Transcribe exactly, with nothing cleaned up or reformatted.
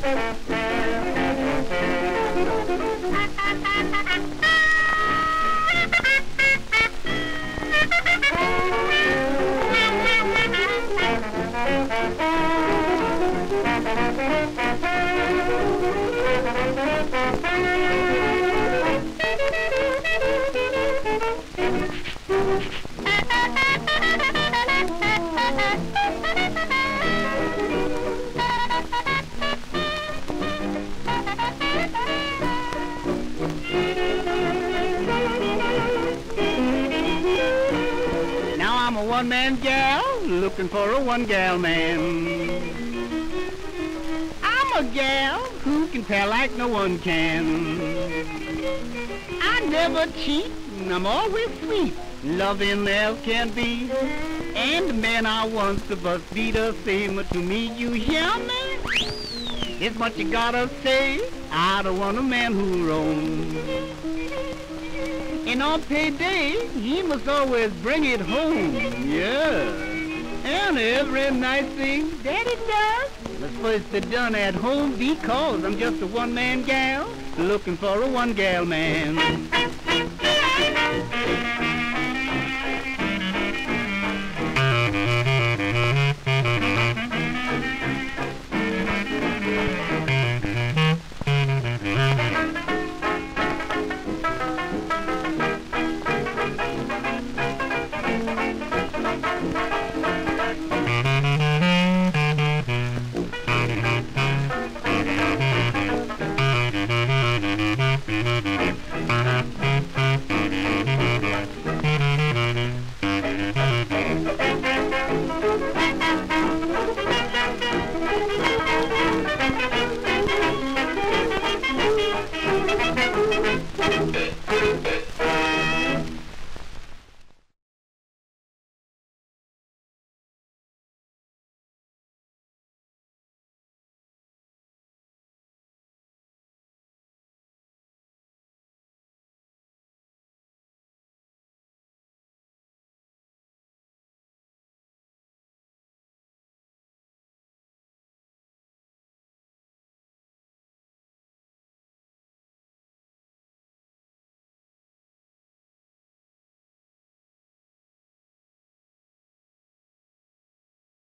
One-man gal looking for a one-gal man. I'm a gal who can tell like no one can. I never cheat, I'm always sweet, loving as can be. And the man I want must be the same to me, you hear me? It's what you gotta say, I don't want a man who roams. And on payday, he must always bring it home, yeah. And every nice thing that he does must first be done at home, because I'm just a one-man gal looking for a one-gal man.